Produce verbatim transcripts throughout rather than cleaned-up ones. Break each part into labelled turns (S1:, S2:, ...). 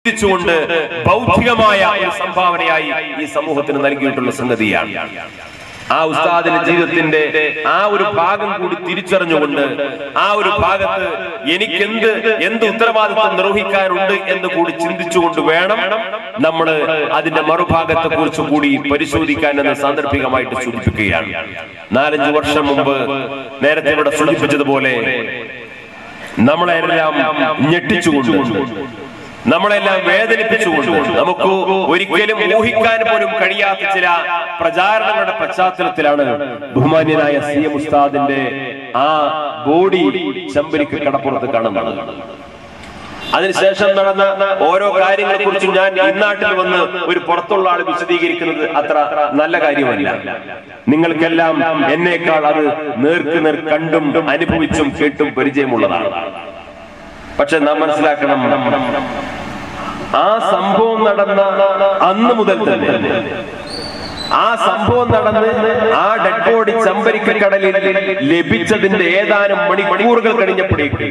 S1: ുകൊണ്ട് ബൗദ്ധികമായ ഒരു സംഭാവനയായി ഈ സമൂഹത്തിന് നൽകിയിട്ടുള്ള സംഗതിയാണ്. ആ ഉസ്താദിന്റെ ജീവിതത്തിന്റെ ആ ഒരു ഭാഗം കൂടി തിരിച്ചറിഞ്ഞുകൊണ്ട് ആ ഒരു ഭാഗത്ത് എനിക്ക് എന്ത് എന്ത് ഉത്തരവാദിത്വം നിർവഹിക്കാനുണ്ട് എന്ന് കൂടി ചിന്തിച്ചുകൊണ്ട് വേണം നമ്മൾ അതിന്റെ മറുഭാഗത്തെ കുറിച്ച് കൂടി പരിശോധിക്കാൻ എന്ന് സാന്ദർഭികമായിട്ട് സൂചിപ്പിക്കുകയാണ്. നാലഞ്ചു വർഷം മുമ്പ് നേരത്തെ ഇവിടെ സൂചിപ്പിച്ചതുപോലെ നമ്മളെല്ലാം ഞെട്ടിച്ചുകൊണ്ട് നമ്മളെല്ലാം വേദനിപ്പിച്ചുകൊണ്ട് നമുക്ക് ഒരിക്കലും ഊഹിക്കാൻ പോലും കഴിയാത്ത ചില പ്രചാരണങ്ങളുടെ പശ്ചാത്തലത്തിലാണ് ബഹുമാന്യനായ സി എം ഉസ്താദിന്റെ ആ ബോഡി ചെമ്പരിക്ക് കടപ്പുറത്ത് കാണുന്നത്. അതിനുശേഷം നടന്ന ഓരോ കാര്യങ്ങളെ കുറിച്ചും ഞാൻ ഇന്നാട്ടിൽ വന്ന് ഒരു പുറത്തുള്ള ആൾ വിശദീകരിക്കുന്നത് അത്ര നല്ല കാര്യമല്ല. നിങ്ങൾക്കെല്ലാം എന്നേക്കാൾ അത് നേർക്ക് നേർ കണ്ടും അനുഭവിച്ചും കേട്ടും പരിചയമുള്ളതാണ്. പക്ഷെ നാം മനസ്സിലാക്കണം, ആ സംഭവം നടന്ന അന്ന് മുതൽ തന്നെ ആ സംഭവം നടന്ന് ആ ഡെഡ് ബോഡി ചെമ്പരിക്കക്കടലിൽ ലഭിച്ചതിന്റെ ഏതാനും മണിക്കൂറുകൾ കഴിഞ്ഞപ്പോഴേക്ക്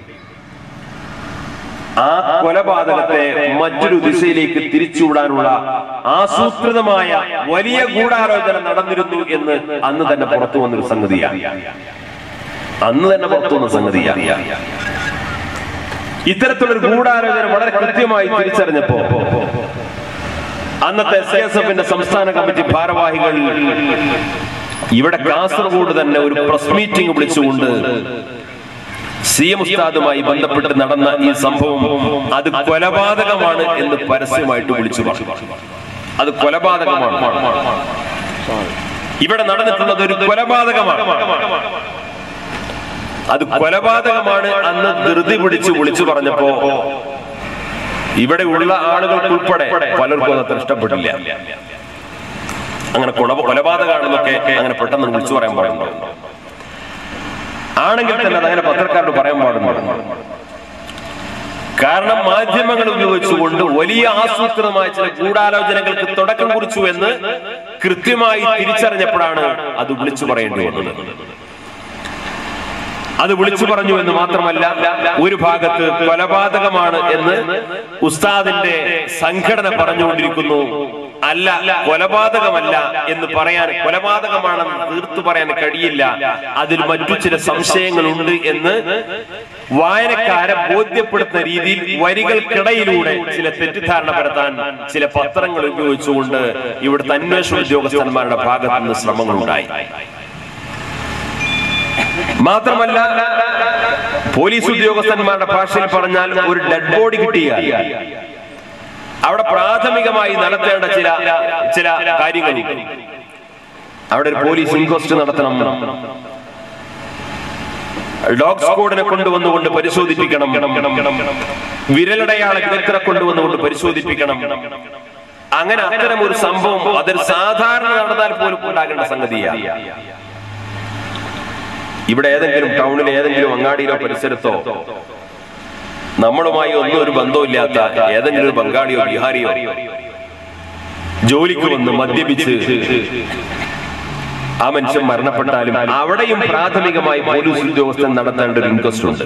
S1: ആ കൊലപാതകത്തെ മറ്റൊരു ദിശയിലേക്ക് തിരിച്ചുവിടാനുള്ള ആസൂത്രിതമായ വലിയ ഗൂഢാലോചന നടന്നിരുന്നു എന്ന് അന്ന് തന്നെ പുറത്തു വന്നൊരു സംഗതിയാണ്. അന്ന് തന്നെ പുറത്തു വന്ന സംഗതിയാണ്. ഇത്തരത്തിലൊരു ഗൂഢാലോചന വളരെ കൃത്യമായി തിരിച്ചറിഞ്ഞപ്പോ അന്നത്തെ എസ് എസ് എഫിന്റെ സംസ്ഥാന കമ്മിറ്റി ഭാരവാഹികൾ ഇവിടെ കാസർഗോഡ് തന്നെ ഒരു പ്രസ് മീറ്റിംഗ് വിളിച്ചുകൊണ്ട് സി എം ഉസ്താദുമായി ബന്ധപ്പെട്ട് നടന്ന ഈ സംഭവം അത് കൊലപാതകമാണ് എന്ന് പരസ്യമായിട്ട് വിളിച്ചു പറഞ്ഞു. അത് കൊലപാതകമാണ്, ഇവിടെ നടന്നിട്ടുള്ളത് ഒരു കൊലപാതകമാണ്, അത് കൊലപാതകമാണ് അന്ന് ധൃതി പിടിച്ച് വിളിച്ചു പറഞ്ഞപ്പോ ഇവിടെ ഉള്ള ആളുകൾക്കുൾപ്പെടെ പലർക്കും അത് ഇഷ്ടപ്പെട്ടില്ല. അങ്ങനെ കൊലപാതകമാണെന്നൊക്കെ അങ്ങനെ പെട്ടെന്ന് വിളിച്ചു പറയാൻ പാടുണ്ടോ? ആണെങ്കിൽ തന്നെ അതങ്ങനെ പത്രക്കാരോട് പറയാൻ പാടുന്നു. കാരണം മാധ്യമങ്ങൾ ഉപയോഗിച്ചുകൊണ്ട് വലിയ ആസൂത്രിതമായ ചില ഗൂഢാലോചനകൾക്ക് തുടക്കം കുറിച്ചു എന്ന് കൃത്യമായി തിരിച്ചറിഞ്ഞപ്പോഴാണ് അത് വിളിച്ചു പറയേണ്ടി വന്നത്. അത് വിളിച്ചു പറഞ്ഞു എന്ന് മാത്രമല്ല, ഒരു ഭാഗത്ത് കൊലപാതകമാണ് എന്ന് ഉസ്താദിന്റെ സംഘടന പറഞ്ഞുകൊണ്ടിരിക്കുന്നു. അല്ല, കൊലപാതകമല്ല എന്ന് പറയാൻ, കൊലപാതകമാണെന്ന് തീർത്തു പറയാൻ കഴിയില്ല, അതിൽ മറ്റു ചില സംശയങ്ങളുണ്ട് എന്ന് വായനക്കാരെ ബോധ്യപ്പെടുത്തുന്ന രീതിയിൽ വരികൾക്കിടയിലൂടെ ചില തെറ്റിദ്ധാരണ പരത്താൻ ചില പത്രങ്ങൾ ഉപയോഗിച്ചുകൊണ്ട് ഇവിടുത്തെ അന്വേഷണ ഉദ്യോഗസ്ഥന്മാരുടെ ഭാഗത്തു നിന്ന് ശ്രമങ്ങളുണ്ടായി. മാത്രമല്ല, പോലീസ് ഉദ്യോഗസ്ഥന്മാരുടെ ഭാഷയിൽ പറഞ്ഞാൽ ഒരു ഡെഡ് ബോഡി കിട്ടിയാൽ അവിടെ പ്രാഥമികമായി നടത്തേണ്ട ചില ചില കാര്യങ്ങൾ, അവിടെ ഒരു പോലീസ് ഇൻക്വസ്റ്റ് നടത്തണം, ഡോഗ് സ്ക്വാഡിനെ കൊണ്ടുവന്നുകൊണ്ട് പരിശോധിപ്പിക്കണം, വിരലടയാള വിദഗ്ധരെ കൊണ്ടുവന്നുകൊണ്ട് പരിശോധിപ്പിക്കണം. അങ്ങനെ അത്തരം ഒരു സംഭവം അതൊരു സാധാരണ നടന്നാൽ പോലും ഉണ്ടാകേണ്ട സംഗതിയാണ്. ഇവിടെ ഏതെങ്കിലും ടൗണിലെ ഏതെങ്കിലും അങ്ങാടിയിലോ പരിസരത്തോ നമ്മളുമായി ഒന്നും ഒരു ബന്ധമില്ലാത്ത ഏതെങ്കിലും ഒരു ബംഗാളിയോ ബീഹാരിയോ ജോലിക്ക് വന്ന് മദ്യപിച്ച് ആ മനുഷ്യൻ മരണപ്പെട്ടാലും അവിടെയും പ്രാഥമികമായി പോലീസ് ഉദ്യോഗസ്ഥൻ നടത്തേണ്ട ഒരു ഇൻക്വസ്റ്റ് ഉണ്ട്.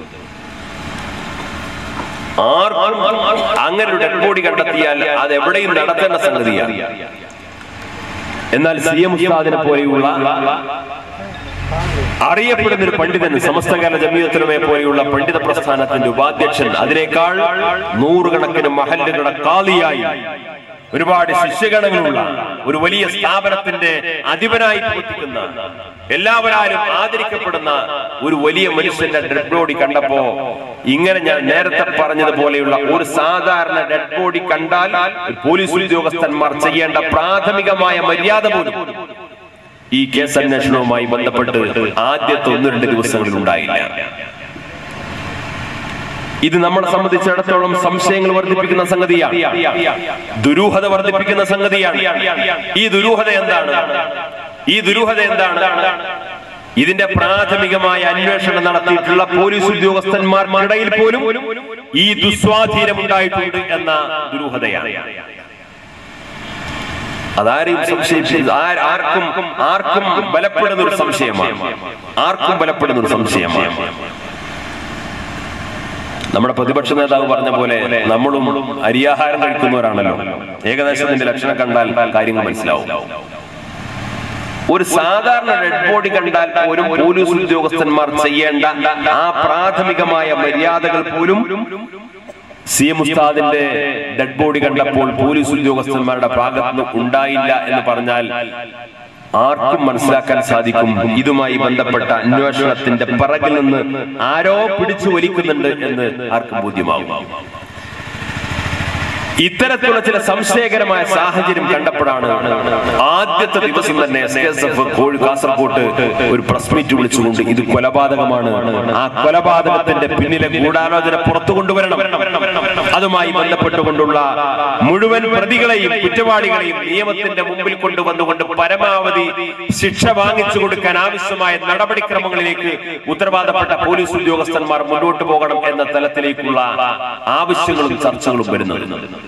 S1: ആർക്കും അങ്ങനെ ഒരു ഡെഡ് ബോഡി കണ്ടെത്തിയാൽ അത് എവിടെയും നടത്തേണ്ട സംഗതിയാണ്. എന്നാൽ സി എം ഉസ്താദിനെ പോലെയുള്ള അറിയപ്പെടുന്ന ഒരു പണ്ഡിതൻ, സമസ്തകാല ജമീയത്തുലമയെ പോലെയുള്ള പണ്ഡിത പ്രസ്ഥാനത്തിന്റെ ഉപാധ്യക്ഷൻ, അതിനേക്കാൾ നൂറുകണക്കിന് മഹല്ലുകളുടെ ഖാദിയായി ഒരുപാട് ശിഷ്യഗണങ്ങളുള്ള ഒരു വലിയ സ്ഥാപനത്തിന്റെ അധിപനായി പ്രവർത്തിക്കുന്ന, എല്ലാവരും ആദരിക്കപ്പെടുന്ന ഒരു വലിയ മനുഷ്യന്റെ ഡെഡ് ബോഡി കണ്ടപ്പോ ഇങ്ങനെ ഞാൻ നേരത്തെ പറഞ്ഞതുപോലെയുള്ള ഒരു സാധാരണ ഡെഡ് ബോഡി കണ്ടാൽ പോലീസ് ഉദ്യോഗസ്ഥന്മാർ ചെയ്യേണ്ട പ്രാഥമികമായ മര്യാദ പോലും ഈ കേസ് അന്വേഷണവുമായി ബന്ധപ്പെട്ട് ആദ്യത്തെ ഒന്ന് രണ്ട് ദിവസങ്ങളിൽ ഉണ്ടായില്ല. ഇത് നമ്മളെ സംബന്ധിച്ചിടത്തോളം സംശയങ്ങൾ വർദ്ധിപ്പിക്കുന്ന സംഗതിയാണ്, ദുരൂഹത വർദ്ധിപ്പിക്കുന്ന സംഗതിയാണ്. ഈ ദുരൂഹത എന്താണ്? ഈ ദുരൂഹത എന്താണ്? ഇതിന്റെ പ്രാഥമികമായ അന്വേഷണം നടത്തിയിട്ടുള്ള പോലീസ് ഉദ്യോഗസ്ഥന്മാർക്കിടയിൽ പോലും ഈ ദുസ്വാധീനം ഉണ്ടായിട്ടുണ്ട് എന്ന ദുരൂഹതയാണ്. അതാരെയും സംശയിച്ച് ആർക്കും ആർക്കും ബലപ്പെടുന്ന ഒരു സംശയമാണ്, ആർക്കും ബലപ്പെടുന്ന ഒരു സംശയമാണ്. നമ്മുടെ പ്രതിപക്ഷ നേതാവ് പറഞ്ഞ പോലെ നമ്മളും അരിയാഹാരം കഴിക്കുന്നവരാണല്ലോ. ഏകദേശം ഇതിന്റെ ലക്ഷണം കണ്ടാൽ കാര്യങ്ങൾ മനസ്സിലാവും. ഒരു സാധാരണ ഡെഡ് ബോഡി കണ്ടാൽ പോലും പോലീസ് ഉദ്യോഗസ്ഥന്മാർ ചെയ്യേണ്ട ആ പ്രാഥമികമായ മര്യാദകൾ പോലും സി എം ഉസ്താദിന്റെ ഡെഡ് ബോഡി കണ്ടപ്പോൾ പോലീസ് ഉദ്യോഗസ്ഥന്മാരുടെ ഭാഗത്തുനിന്ന് ഉണ്ടായില്ല എന്ന് പറഞ്ഞാൽ ആർക്കും മനസ്സിലാക്കാൻ സാധിക്കും ഇതുമായി ബന്ധപ്പെട്ട അന്വേഷണത്തിന്റെ പിറകിൽ നിന്ന് ആരോ പിടിച്ചു വലിക്കുന്നുണ്ട് എന്ന് ആർക്കും ബോധ്യമാകും. ഇത്തരത്തിലുള്ള ചില സംശയകരമായ സാഹചര്യം കണ്ടപ്പോഴാണ് ആദ്യത്തെ ദിവസം തന്നെ എസ് കെ എസ് എഫ് കോഴി കാസർകോട്ട് ഒരു പ്രസ് മീറ്റ് വിളിച്ചുകൊണ്ട് ഇത് കൊലപാതകമാണ്, ആ കൊലപാതകത്തിന്റെ പിന്നിലെ ഗൂഢാലോചന പുറത്തു കൊണ്ടുവരണം, അതുമായി ബന്ധപ്പെട്ടുകൊണ്ടുള്ള മുഴുവൻ പ്രതികളെയും കുറ്റവാളികളെയും നിയമത്തിന്റെ മുമ്പിൽ കൊണ്ടുവന്നുകൊണ്ട് പരമാവധി ശിക്ഷ വാങ്ങിച്ചു കൊടുക്കാൻ ആവശ്യമായ നടപടിക്രമങ്ങളിലേക്ക് ഉത്തരവാദപ്പെട്ട പോലീസ് ഉദ്യോഗസ്ഥന്മാർ മുന്നോട്ട് പോകണം എന്ന തലത്തിലേക്കുള്ള ആവശ്യങ്ങളും ചർച്ചകളും വരുന്നത്.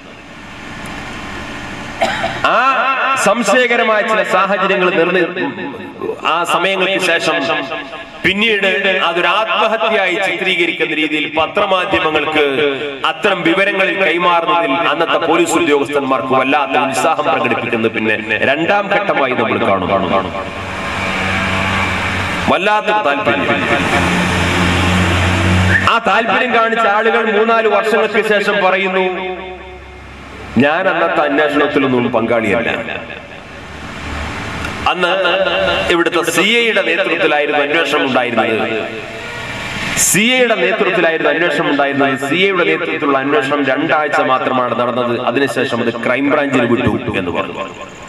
S1: ആ സംശയകരമായ ചില സാഹചര്യങ്ങൾ നിർണ്ണയി ആ സമയങ്ങൾക്ക് ശേഷം പിന്നീട് അതൊരു ആത്മഹത്യയായി ചിത്രീകരിക്കുന്ന രീതിയിൽ പത്രമാധ്യമങ്ങൾക്ക് അത്തരം വിവരങ്ങളിൽ കൈമാറുന്നതിൽ അന്നത്തെ പോലീസ് ഉദ്യോഗസ്ഥന്മാർക്ക് വല്ലാത്ത ഉത്സാഹം പ്രകടിപ്പിക്കുന്നത് പിന്നെ രണ്ടാം ഘട്ടമായി നമ്മൾ കാണും. വല്ലാത്തൊരു താല്പര്യം. ആ താല്പര്യം കാണിച്ച ആളുകൾ മൂന്നാല് വർഷങ്ങൾക്ക് ശേഷം പറയുന്നു, ഞാൻ അന്നത്തെ അന്വേഷണത്തിലൊന്നും പങ്കാളിയല്ല. അന്ന് ഇവിടുത്തെ സി ഐയുടെ നേതൃത്വത്തിലായിരുന്നു അന്വേഷണം ഉണ്ടായിരുന്നത്. സി ഐയുടെ നേതൃത്വത്തിലായിരുന്നു അന്വേഷണം ഉണ്ടായിരുന്നത്. സി ഐയുടെ നേതൃത്വത്തിലുള്ള അന്വേഷണം രണ്ടാഴ്ച മാത്രമാണ് നടന്നത്. അതിനുശേഷം അത് ക്രൈംബ്രാഞ്ചിന് വിട്ടു എന്ന് പറഞ്ഞു.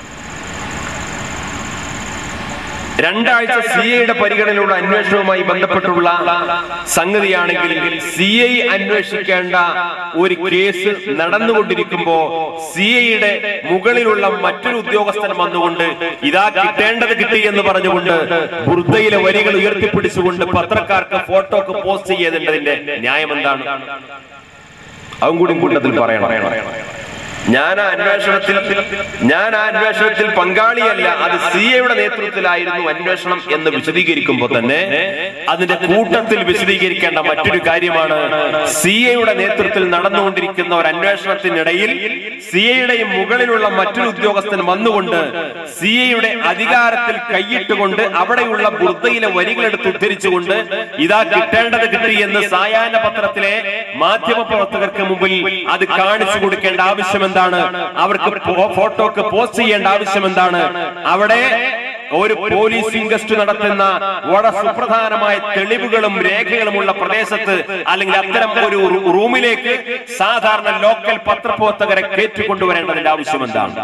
S1: രണ്ടാഴ്ച സി ഐയുടെ പരിഗണനയിലുള്ള അന്വേഷണവുമായി ബന്ധപ്പെട്ടുള്ള സംഗതിയാണെങ്കിൽ സി ഐ അന്വേഷിക്കേണ്ട ഒരു കേസ് നടന്നുകൊണ്ടിരിക്കുമ്പോ സി ഐയുടെ മുകളിലുള്ള മറ്റൊരു ഉദ്യോഗസ്ഥൻ വന്നുകൊണ്ട് ഇതാ കിട്ടേണ്ടത് കിട്ടി എന്ന് പറഞ്ഞുകൊണ്ട് ബുർദയിലെ വരികൾ ഉയർത്തിപ്പിടിച്ചുകൊണ്ട് പത്രക്കാർക്ക് ഫോട്ടോക്ക് പോസ്റ്റ് ചെയ്യേണ്ടതിന്റെ ന്യായം എന്താണ്? അതും കൂടി കൂട്ടത്തിൽ പറയണം. ഞാൻ ആ അന്വേഷണത്തിൽ ഞാൻ ആ അന്വേഷണത്തിൽ പങ്കാളിയല്ല, അത് സി ഐയുടെ നേതൃത്വത്തിലായിരുന്നു അന്വേഷണം എന്ന് വിശദീകരിക്കുമ്പോൾ തന്നെ അതിന്റെ കൂട്ടത്തിൽ വിശദീകരിക്കേണ്ട മറ്റൊരു കാര്യമാണ്, സി ഐയുടെ നേതൃത്വത്തിൽ നടന്നുകൊണ്ടിരിക്കുന്ന ഒരു അന്വേഷണത്തിനിടയിൽ സി ഐയുടെയും മുകളിലുള്ള മറ്റൊരു ഉദ്യോഗസ്ഥൻ വന്നുകൊണ്ട് സി ഐയുടെ അധികാരത്തിൽ കൈയിട്ടുകൊണ്ട് അവിടെയുള്ള ബുർദയിലെ വരികളെടുത്ത് ഉദ്ധരിച്ചുകൊണ്ട് ഇതാ കിട്ടേണ്ടത് കിട്ടി എന്ന് സായാഹ്ന പത്രത്തിലെ മാധ്യമ പ്രവർത്തകർക്ക് മുമ്പിൽ അത് കാണിച്ചു കൊടുക്കേണ്ട ആവശ്യം എന്താണ്? അവർക്ക് ഫോട്ടോക്ക് പോസ്റ്റ് ചെയ്യേണ്ട ആവശ്യം എന്താണ്? അവിടെ ഒരു പോലീസ് ഇൻക്വസ്റ്റ് നടത്തുന്ന വളരെ സുപ്രധാനമായ തെളിവുകളും രേഖകളുമുള്ള പ്രദേശത്ത് അല്ലെങ്കിൽ അത്തരം ഒരു റൂമിലേക്ക് സാധാരണ ലോക്കൽ പത്രപ്രവർത്തകരെ കയറ്റിക്കൊണ്ടുവരേണ്ടതിന്റെ ആവശ്യം എന്താണ്?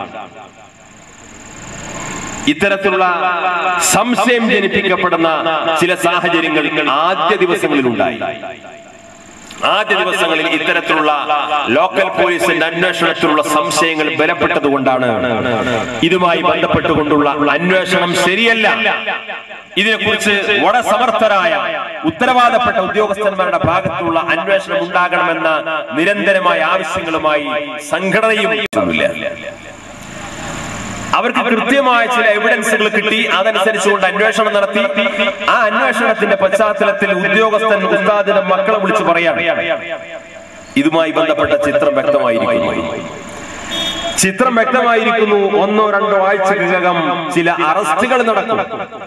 S1: ഇത്തരത്തിലുള്ള സംശയം ജനിപ്പിക്കപ്പെടുന്ന ചില സാഹചര്യങ്ങൾ ആദ്യ ദിവസങ്ങളിലുണ്ടായി. ആദ്യ ദിവസങ്ങളിൽ ഇത്തരത്തിലുള്ള ലോക്കൽ പോലീസിന്റെ അന്വേഷണത്തിലുള്ള സംശയങ്ങൾ ബലപ്പെട്ടതുകൊണ്ടാണ് ഇതുമായി ബന്ധപ്പെട്ടുകൊണ്ടുള്ള അന്വേഷണം ശരിയല്ല, ഇതിനെക്കുറിച്ച് വളരെ സമർത്ഥരായ ഉത്തരവാദപ്പെട്ട ഉദ്യോഗസ്ഥന്മാരുടെ ഭാഗത്തുള്ള അന്വേഷണം ഉണ്ടാകണമെന്ന നിരന്തരമായ ആവശ്യങ്ങളുമായി സംഘടനയും അവർക്ക് കൃത്യമായ ചില എവിഡൻസുകൾ കിട്ടി. അതനുസരിച്ചുകൊണ്ട് അന്വേഷണം നടത്തി. ആ അന്വേഷണത്തിന്റെ പശ്ചാത്തലത്തിൽ ഉദ്യോഗസ്ഥൻ ഉസ്താദിന്റെ മക്കളെ വിളിച്ചു പറയാണ്, ഇതുമായി ബന്ധപ്പെട്ട ചിത്രം വ്യക്തമായിരിക്കുന്നു ചിത്രം വ്യക്തമായിരിക്കുന്നു ഒന്നോ രണ്ടോ ആഴ്ചക്കകം ചില അറസ്റ്റുകൾ നടക്കും.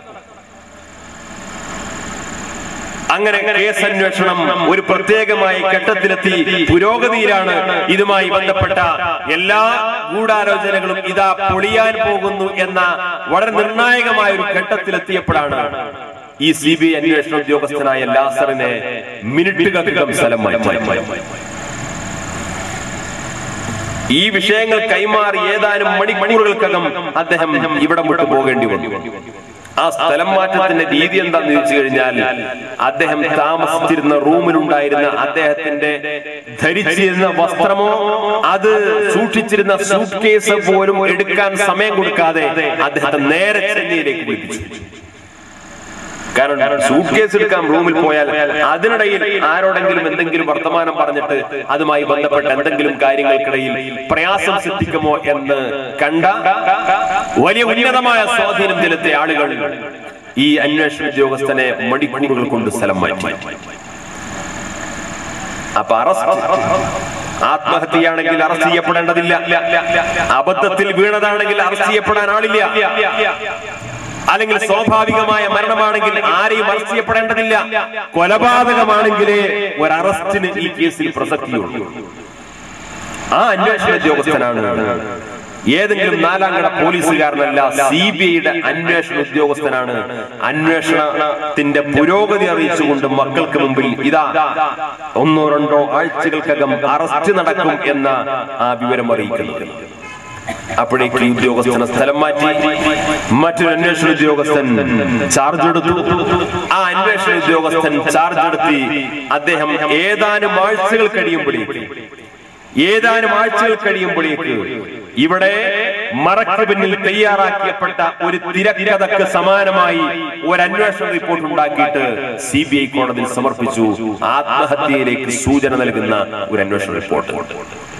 S1: അങ്ങനെ കേസ് അന്വേഷണം ഒരു പ്രത്യേകമായ ഘട്ടത്തിലെത്തി പുരോഗതിയിലാണ്. ഇതുമായി ബന്ധപ്പെട്ട എല്ലാ ഗൂഢാലോചനകളും ഇതാ പൊളിയാൻ പോകുന്നു എന്ന വളരെ നിർണായകമായ ഒരു ഘട്ടത്തിലെത്തിയപ്പോഴാണ് ഈ സി ബി ഐ അന്വേഷണ ഉദ്യോഗസ്ഥനായ ലാസറിനെ മിനിറ്റുകൾക്കകം സ്ഥലം മാറ്റി. ഈ വിഷയങ്ങൾ കൈമാറി ഏതാനും മണിക്കൂറുകൾക്കകം അദ്ദേഹം ഇവിടം വിട്ടു പോകേണ്ടി വന്നു. ആ സ്ഥലം മാറ്റത്തിന്റെ രീതി എന്താന്ന് ചോദിച്ചു കഴിഞ്ഞാൽ, അദ്ദേഹം താമസിച്ചിരുന്ന റൂമിലുണ്ടായിരുന്ന അദ്ദേഹത്തിന്റെ ധരിച്ചിരുന്ന വസ്ത്രമോ അത് സൂക്ഷിച്ചിരുന്ന സൂട്ട് കേസ് പോലും എടുക്കാൻ സമയം കൊടുക്കാതെ അദ്ദേഹത്തെ നേരെ ചെന്നൈയിലേക്ക് വിളിപ്പിച്ചു. കാരണം സൂട്ട് കേസ് എടുക്കാൻ റൂമിൽ പോയാൽ അതിനിടയിൽ ആരോടെങ്കിലും എന്തെങ്കിലും വർത്തമാനം പറഞ്ഞിട്ട് അതുമായി ബന്ധപ്പെട്ട എന്തെങ്കിലും കാര്യങ്ങൾക്കിടയിൽ പ്രയാസം സിദ്ധിക്കുമോ എന്ന് കണ്ട വലിയ ഉന്നതമായ സ്വാധീനം ചെലുത്തിയ ആളുകൾ ഈ അന്വേഷണ ഉദ്യോഗസ്ഥനെ മണിക്കൂറുകൾ കൊണ്ട് സ്ഥലം മാറ്റി. അപ്പൊ അറസ്റ്റ് ആത്മഹത്യയാണെങ്കിൽ അറസ്റ്റ് ചെയ്യപ്പെടേണ്ടതില്ല, അബദ്ധത്തിൽ വീണതാണെങ്കിൽ അറസ്റ്റ് ചെയ്യപ്പെടാൻ ആളില്ല, അല്ലെങ്കിൽ സ്വാഭാവികമായ മരണമാണെങ്കിൽ ആരെയും അറസ്റ്റ് ചെയ്യപ്പെടേണ്ടതില്ല. കൊലപാതകമാണെങ്കിലേ ഒരു അറസ്റ്റിന് ഈ കേസിൽ പ്രസക്തിയുള്ളൂ. ആ അന്വേഷണ ഉദ്യോഗസ്ഥനാണ് ഏതെങ്കിലും നാലാംകട പോലീസുകാരനല്ല, സി ബി ഐയുടെ അന്വേഷണ ഉദ്യോഗസ്ഥനാണ്. അന്വേഷണത്തിന്റെ പുരോഗതി അറിയിച്ചുകൊണ്ട് മക്കൾക്ക് മുമ്പിൽ ഇതാ ഒന്നോ രണ്ടോ ആഴ്ചകൾക്കകം അറസ്റ്റ് നടക്കും എന്ന ആ വിവരം അറിയിക്കുന്നത്. അപ്പോഴേക്ക് ഉദ്യോഗസ്ഥനെ സ്ഥലം മാറ്റി മറ്റൊരു അന്വേഷണ ഉദ്യോഗസ്ഥൻ ചാർജ് എടുത്തു. ആ അന്വേഷണ ഉദ്യോഗസ്ഥൻ ചാർജ് എടുത്തി അദ്ദേഹം ഏതാനും ആഴ്ചകൾ കഴിയുമ്പോഴേക്ക് ഏതാനും ആഴ്ചകൾ കഴിയുമ്പോഴേക്ക് ഇവിടെ മറയ്ക്ക് പിന്നിൽ തയ്യാറാക്കിയപ്പെട്ട ഒരു തിരക്കഥക്ക് സമാനമായി ഒരു അന്വേഷണ റിപ്പോർട്ട് ഉണ്ടാക്കിയിട്ട് സി ബി ഐ കോടതിയിൽ സമർപ്പിച്ചു. ആത്മഹത്യയിലേക്ക് സൂചന നൽകുന്ന ഒരു അന്വേഷണ റിപ്പോർട്ട്.